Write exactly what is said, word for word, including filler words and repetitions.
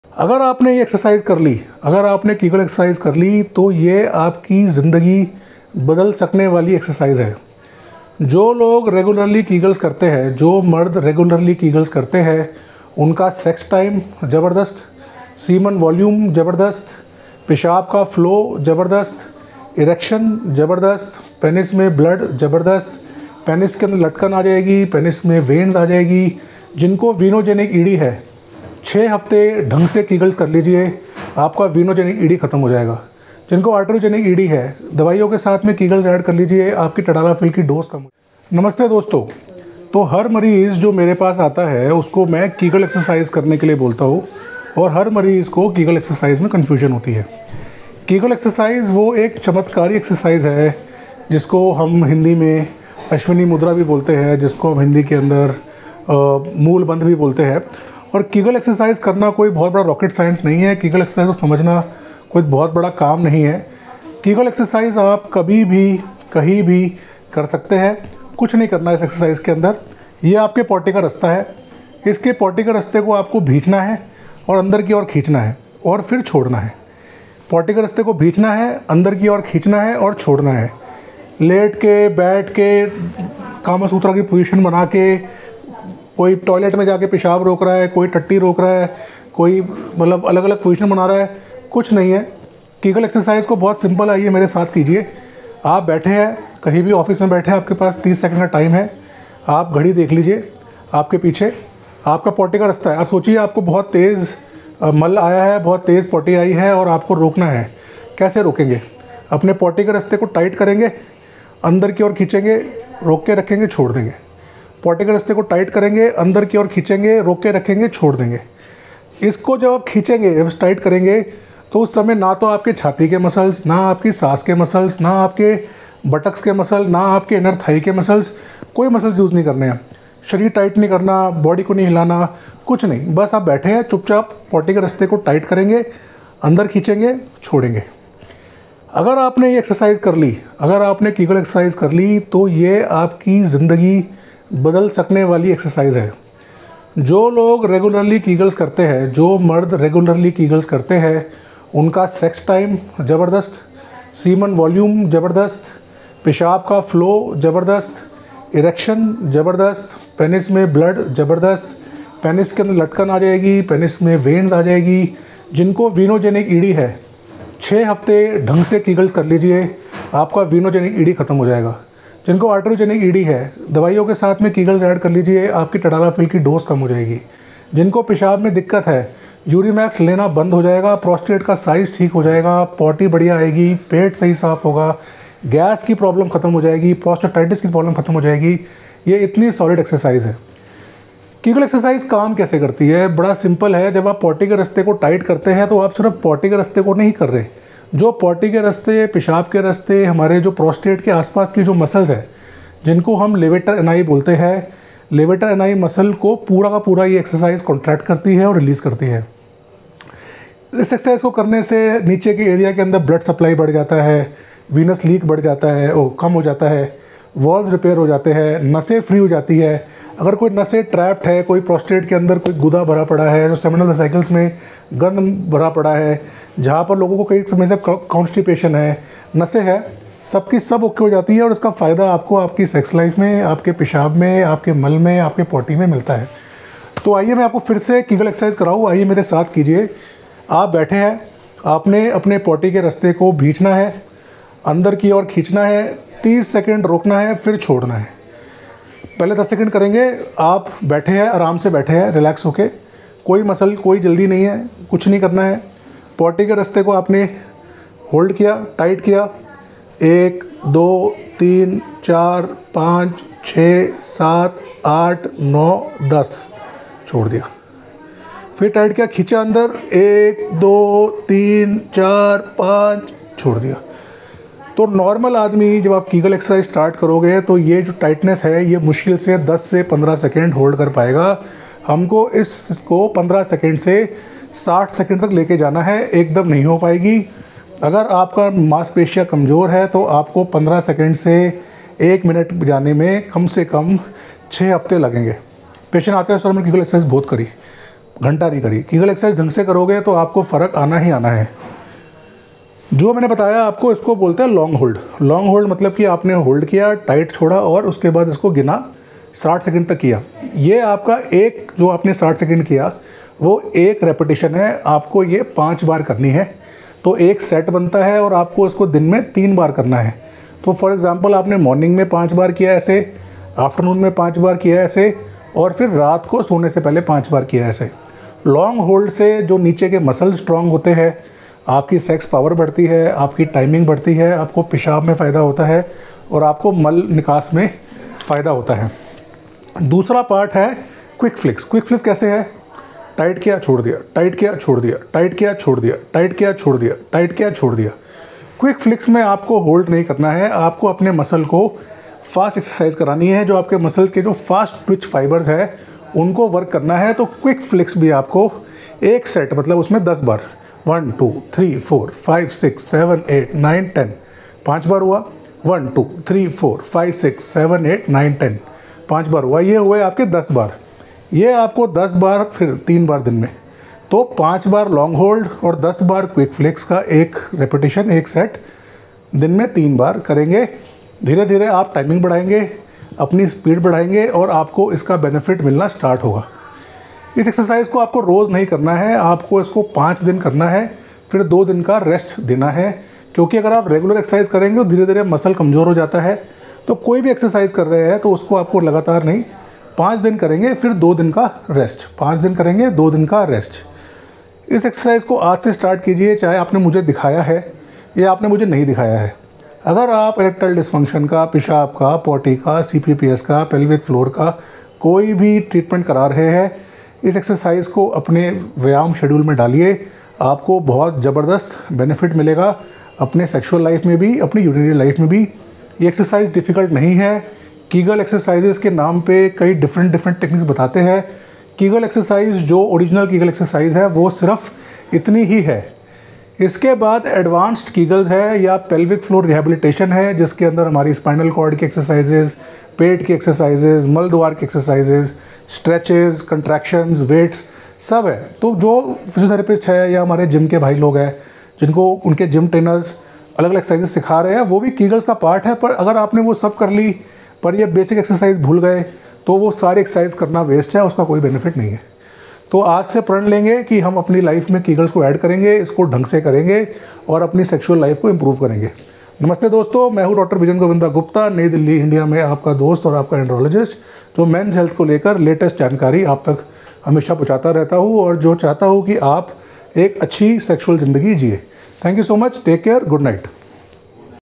अगर आपने ये एक्सरसाइज कर ली, अगर आपने कीगल एक्सरसाइज कर ली तो ये आपकी ज़िंदगी बदल सकने वाली एक्सरसाइज है। जो लोग रेगुलरली कीगल्स करते हैं, जो मर्द रेगुलरली कीगल्स करते हैं, उनका सेक्स टाइम ज़बरदस्त, सीमन वॉल्यूम ज़बरदस्त, पेशाब का फ़्लो ज़बरदस्त, इरेक्शन ज़बरदस्त, पेनिस में ब्लड ज़बरदस्त, पेनिस के अंदर लटकन आ जाएगी, पेनिस में वेन्स आ जाएगी। जिनको वीनोजेनिक ईडी है, छः हफ्ते ढंग से कीगल्स कर लीजिए, आपका वीनोजेनिक ईडी ख़त्म हो जाएगा। जिनको आर्टरोजेनिक ईडी है, दवाइयों के साथ में कीगल्स ऐड कर लीजिए, आपकी टडालाफिल की डोज कम हो। नमस्ते दोस्तों, तो हर मरीज़ जो मेरे पास आता है उसको मैं कीगल एक्सरसाइज करने के लिए बोलता हूँ और हर मरीज़ को कीगल एक्सरसाइज में कन्फ्यूजन होती है। कीगल एक्सरसाइज वो एक चमत्कारी एक्सरसाइज है जिसको हम हिंदी में अश्विनी मुद्रा भी बोलते हैं, जिसको हम हिंदी के अंदर मूल बंध भी बोलते हैं। और कीगल एक्सरसाइज करना कोई बहुत बड़ा रॉकेट साइंस नहीं है। कीगल एक्सरसाइज को समझना कोई बहुत बड़ा काम नहीं है। कीगल एक्सरसाइज आप कभी भी कहीं भी कर सकते हैं। कुछ नहीं करना है इस एक्सरसाइज के अंदर। ये आपके पॉटी का रास्ता है। इसके पॉटी के रास्ते को आपको भींचना है और अंदर की ओर खींचना है और फिर छोड़ना है। पॉटी के रास्ते को भींचना है, अंदर की ओर खींचना है और छोड़ना है। लेट के, बैठ के, कामसूत्रा की पोजीशन बना के, कोई टॉयलेट में जाके पेशाब रोक रहा है, कोई टट्टी रोक रहा है, कोई मतलब अलग अलग पोजीशन बना रहा है, कुछ नहीं है। कीगल एक्सरसाइज को बहुत सिंपल, आइए मेरे साथ कीजिए। आप बैठे हैं, कहीं भी ऑफिस में बैठे हैं, आपके पास तीस सेकंड का टाइम है। आप घड़ी देख लीजिए, आपके पीछे आपका पॉटी का रास्ता है। आप सोचिए आपको बहुत तेज़ मल आया है, बहुत तेज़ पॉटी आई है और आपको रोकना है। कैसे रोकेंगे? अपने पॉटी के रास्ते को टाइट करेंगे, अंदर की ओर खींचेंगे, रोक के रखेंगे, छोड़ देंगे। पॉटी के रास्ते को टाइट करेंगे, अंदर की ओर खींचेंगे, रोक के रखेंगे, छोड़ देंगे। इसको जब आप खींचेंगे, जब टाइट करेंगे तो उस समय ना तो आपके छाती के मसल्स, ना आपकी सांस के मसल्स, ना आपके बटक्स के मसल, ना आपके इनर थाई के मसल्स, कोई मसल्स यूज़ नहीं करने हैं। शरीर टाइट नहीं करना, बॉडी को नहीं हिलाना, कुछ नहीं। बस आप बैठे हैं चुपचाप, पॉटी के रास्ते को टाइट करेंगे, अंदर खींचेंगे, छोड़ेंगे। अगर आपने ये एक्सरसाइज कर ली, अगर आपने कीगल एक्सरसाइज कर ली तो ये आपकी ज़िंदगी बदल सकने वाली एक्सरसाइज है। जो लोग रेगुलरली कीगल्स करते हैं, जो मर्द रेगुलरली कीगल्स करते हैं, उनका सेक्स टाइम ज़बरदस्त, सीमन वॉल्यूम ज़बरदस्त, पेशाब का फ़्लो ज़बरदस्त, इरेक्शन ज़बरदस्त, पेनिस में ब्लड ज़बरदस्त, पेनिस के अंदर लटकन आ जाएगी, पेनिस में वेन्स आ जाएगी। जिनको वीनोजेनिक ईडी है, छः हफ्ते ढंग से कीगल्स कर लीजिए, आपका वीनोजेनिक ईडी ख़त्म हो जाएगा। जिनको आर्टरोजेनिक ईडी है, दवाइयों के साथ में कीगल्स ऐड कर लीजिए, आपकी टडालाफिल की डोज कम हो जाएगी। जिनको पेशाब में दिक्कत है, यूरिमैक्स लेना बंद हो जाएगा, प्रोस्टेट का साइज़ ठीक हो जाएगा, पॉटी बढ़िया आएगी, पेट सही साफ़ होगा, गैस की प्रॉब्लम ख़त्म हो जाएगी, प्रोस्टेटाइटिस की प्रॉब्लम ख़त्म हो जाएगी। ये इतनी सॉलिड एक्सरसाइज है। कीगल एक्सरसाइज काम कैसे करती है? बड़ा सिंपल है। जब आप पॉटी के रास्ते को टाइट करते हैं तो आप सिर्फ पॉटी के रास्ते को नहीं कर रहे। जो पॉटी के रास्ते, पेशाब के रास्ते, हमारे जो प्रोस्टेट के आसपास की जो मसल्स है, जिनको हम लेवेटर एनाई बोलते हैं, लेवेटर एनाई मसल को पूरा का पूरा ये एक्सरसाइज कॉन्ट्रैक्ट करती है और रिलीज़ करती है। इस एक्सरसाइज को करने से नीचे के एरिया के अंदर ब्लड सप्लाई बढ़ जाता है, वीनस लीक बढ़ जाता है, ओ कम हो जाता है, वॉल्व रिपेयर हो जाते हैं, नसें फ्री हो जाती है। अगर कोई नसें ट्रैप्ड है, कोई प्रोस्टेट के अंदर कोई गुदा भरा पड़ा है, जो सेमिनल वेसिकल्स में गंद भरा पड़ा है, जहाँ पर लोगों को कई समय से कॉन्स्टिपेशन है, नसें है, सबकी सब ओके हो जाती है और इसका फ़ायदा आपको आपकी सेक्स लाइफ में, आपके पेशाब में, आपके मल में, आपके पॉटी में मिलता है। तो आइए मैं आपको फिर से कीगल एक्सरसाइज कराऊँ। आइए मेरे साथ कीजिए। आप बैठे हैं, आपने अपने पॉटी के रास्ते को भींचना है, अंदर की ओर खींचना है, तीस सेकंड रोकना है, फिर छोड़ना है। पहले दस सेकंड करेंगे। आप बैठे हैं, आराम से बैठे हैं, रिलैक्स होके, कोई मसल, कोई जल्दी नहीं है, कुछ नहीं करना है। पॉटी के रास्ते को आपने होल्ड किया, टाइट किया, एक, दो, तीन, चार, पाँच, छः, सात, आठ, नौ, दस, छोड़ दिया। फिर टाइट किया, खींचा अंदर, एक, दो, तीन, चार, पाँच, छोड़ दिया। तो नॉर्मल आदमी जब आप कीगल एक्सरसाइज स्टार्ट करोगे तो ये जो टाइटनेस है ये मुश्किल से दस से पंद्रह सेकंड होल्ड कर पाएगा। हमको इसको पंद्रह सेकंड से साठ सेकंड तक लेके जाना है, एकदम नहीं हो पाएगी। अगर आपका मांसपेशियाँ कमज़ोर है तो आपको पंद्रह सेकंड से एक मिनट जाने में कम से कम छः हफ्ते लगेंगे। पेशेंट आते हैं सर मैंने कीगल एक्सरसाइज बहुत करी, घंटा नहीं करी। कीगल एक्सरसाइज ढंग से करोगे तो आपको फ़र्क आना ही आना है। जो मैंने बताया आपको, इसको बोलते हैं लॉन्ग होल्ड। लॉन्ग होल्ड मतलब कि आपने होल्ड किया, टाइट छोड़ा और उसके बाद इसको गिना साठ सेकंड तक किया। ये आपका एक जो आपने साठ सेकंड किया वो एक रेपिटेशन है, आपको ये पाँच बार करनी है। तो एक सेट बनता है और आपको इसको दिन में तीन बार करना है। तो फॉर एग्ज़ाम्पल आपने मॉर्निंग में पाँच बार किया ऐसे, आफ्टरनून में पाँच बार किया ऐसे, और फिर रात को सोने से पहले पाँच बार किया ऐसे। लॉन्ग होल्ड से जो नीचे के मसल स्ट्रॉन्ग होते हैं, आपकी सेक्स पावर बढ़ती है, आपकी टाइमिंग बढ़ती है, आपको पेशाब में फ़ायदा होता है और आपको मल निकास में फ़ायदा होता है। दूसरा पार्ट है क्विक फ्लिक्स। क्विक फ्लिक्स कैसे है? टाइट किया छोड़ दिया, टाइट किया छोड़ दिया, टाइट किया छोड़ दिया, टाइट किया छोड़ दिया, टाइट किया छोड़ दिया। क्विक फ्लिक्स में आपको होल्ड नहीं करना है, आपको अपने मसल को फास्ट एक्सरसाइज करानी है। जो आपके मसल्स के जो फास्ट ट्विच फाइबर्स है उनको वर्क करना है। तो क्विक फ्लिक्स भी आपको एक सेट मतलब उसमें दस बार, one two three four five six seven eight nine ten, पाँच बार हुआ, one two three four five six seven eight nine ten, पाँच बार हुआ, ये हुए आपके दस बार। ये आपको दस बार फिर तीन बार दिन में, तो पाँच बार लॉन्ग होल्ड और दस बार क्विक फ्लिक्स का एक रेपिटेशन, एक सेट दिन में तीन बार करेंगे। धीरे धीरे आप टाइमिंग बढ़ाएंगे, अपनी स्पीड बढ़ाएंगे और आपको इसका बेनिफिट मिलना स्टार्ट होगा। इस एक्सरसाइज को आपको रोज़ नहीं करना है, आपको इसको पाँच दिन करना है, फिर दो दिन का रेस्ट देना है। क्योंकि अगर आप रेगुलर एक्सरसाइज करेंगे तो धीरे धीरे मसल कमज़ोर हो जाता है। तो कोई भी एक्सरसाइज कर रहे हैं तो उसको आपको लगातार नहीं, पाँच दिन करेंगे फिर दो दिन का रेस्ट, पाँच दिन करेंगे दो दिन का रेस्ट। इस एक्सरसाइज को आज से स्टार्ट कीजिए, चाहे आपने मुझे दिखाया है या आपने मुझे नहीं दिखाया है। अगर आप इरेक्टाइल डिस्फंक्शन का, पेशाब का, पॉटी का, सी पी पी एस का, पेल्विक फ्लोर का कोई भी ट्रीटमेंट करा रहे हैं, इस एक्सरसाइज को अपने व्यायाम शेड्यूल में डालिए, आपको बहुत ज़बरदस्त बेनिफिट मिलेगा अपने सेक्सुअल लाइफ में भी, अपनी यूरिनरी लाइफ में भी। ये एक्सरसाइज डिफ़िकल्ट नहीं है। कीगल एक्सरसाइजेस के नाम पे कई डिफरेंट डिफरेंट टेक्निक्स बताते हैं। कीगल एक्सरसाइज जो ओरिजिनल कीगल एक्सरसाइज है वो सिर्फ इतनी ही है। इसके बाद एडवांस्ड कीगल्स है या पेल्विक फ्लोर रिहैबिलिटेशन है, जिसके अंदर हमारी स्पाइनल कॉर्ड की एक्सरसाइजेज, पेट की एक्सरसाइजेज, मल द्वार की एक्सरसाइजेज, स्ट्रेचेज, कंट्रैक्शंस, वेट्स सब है। तो जो फिजियोथेरेपिस्ट है या हमारे जिम के भाई लोग हैं जिनको उनके जिम ट्रेनर्स अलग अलग एक्सरसाइजेज सिखा रहे हैं, वो भी कीगल्स का पार्ट है। पर अगर आपने वो सब कर ली पर ये बेसिक एक्सरसाइज भूल गए तो वो सारी एक्सरसाइज करना वेस्ट है, उसका कोई बेनिफिट नहीं है। तो आज से प्रण लेंगे कि हम अपनी लाइफ में कीगल्स को ऐड करेंगे, इसको ढंग से करेंगे और अपनी सेक्सुअल लाइफ को इम्प्रूव करेंगे। नमस्ते दोस्तों, मैं हूं डॉक्टर विजन गोविंदा गुप्ता, नई दिल्ली इंडिया में आपका दोस्त और आपका एंड्रोलॉजिस्ट, जो मेंस हेल्थ को लेकर लेटेस्ट जानकारी आप तक हमेशा पहुंचाता रहता हूं और जो चाहता हूं कि आप एक अच्छी सेक्सुअल ज़िंदगी जिए। Thank you so much, take care, good night.